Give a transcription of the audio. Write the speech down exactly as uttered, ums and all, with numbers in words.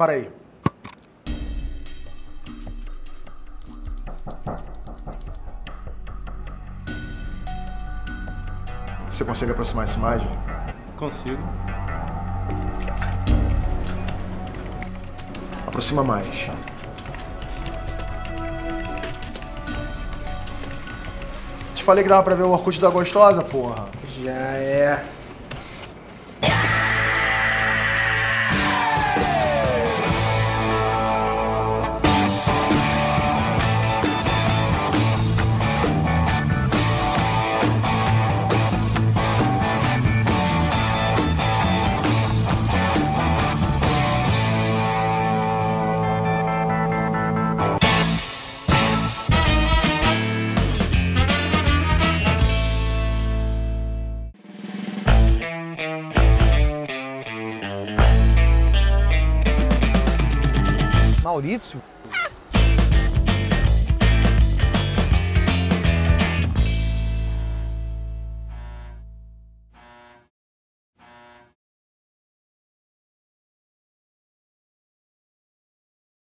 Para aí. Você consegue aproximar essa imagem? Consigo. Aproxima mais. Te falei que dava pra ver o Orkut da gostosa, porra. Já é. Maurício?